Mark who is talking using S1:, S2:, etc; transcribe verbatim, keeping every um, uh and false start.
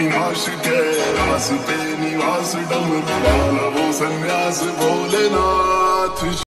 S1: अविनाश कैलाश पे निवास डमरू वाला वो सन्यास भोलेनाथ।